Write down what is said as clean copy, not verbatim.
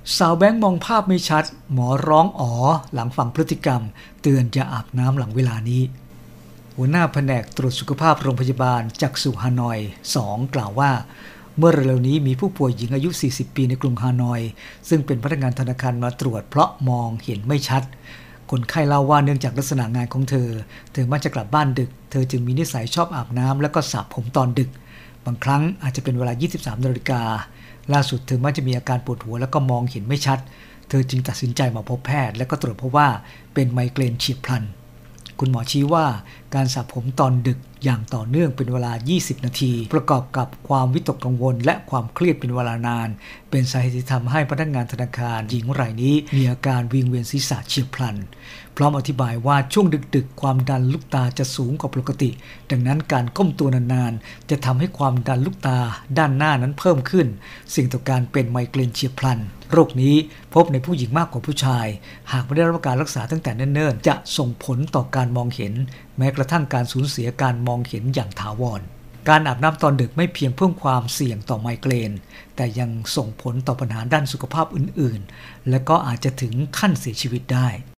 สาวแบงค์มองภาพไม่ชัดหมอร้องอ๋อหลังฟังพฤติกรรมเตือนจะอาบน้ำหลังเวลานี้หัวหน้าแผนกตรวจสุขภาพโรงพยาบาลจักษุฮานอย 2 กล่าวว่าเมื่อเร็วๆนี้มีผู้ป่วยหญิงอายุ40 ปีในกรุงฮานอยซึ่งเป็นพนักงานธนาคารมาตรวจเพราะมองเห็นไม่ชัดคนไข้เล่าว่าเนื่องจากลักษณะงานของเธอมักจะกลับบ้านดึกเธอจึงมีนิสัยชอบอาบน้ำและก็สระผมตอนดึกบางครั้งอาจจะเป็นเวลา 23 นาฬิกาล่าสุดเธอมักจะมีอาการปวดหัวแล้วก็มองเห็นไม่ชัดเธอจึงตัดสินใจมาพบแพทย์และก็ตรวจพบว่าเป็นไมเกรนเฉียบพลันคุณหมอชี้ว่าการสระผมตอนดึกอย่างต่อเนื่องเป็นเวลา 20 นาทีประกอบกับความวิตกกังวลและความเครียดเป็นเวลานานเป็นสาเหตุที่ทำให้พนักงานธนาคารหญิงรายนี้มีอาการวิงเวียนศีรษะเฉียบพลันพร้อมอธิบายว่าช่วงดึกๆความดันลูกตาจะสูงกว่าปกติดังนั้นการก้มตัวนานๆจะทำให้ความดันลูกตาด้านหน้านั้นเพิ่มขึ้นสิ่งต่อการเป็นไมเกรนเฉียบพลันโรคนี้พบในผู้หญิงมากกว่าผู้ชายหากไม่ได้รับการรักษาตั้งแต่เนิ่นๆจะส่งผลต่อการมองเห็นแม้กระทั่งการสูญเสียการมองเห็นอย่างถาวรการอาบน้ำตอนดึกไม่เพียงเพิ่มความเสี่ยงต่อไมเกรนแต่ยังส่งผลต่อปัญหาด้านสุขภาพอื่นๆและก็อาจจะถึงขั้นเสียชีวิตได้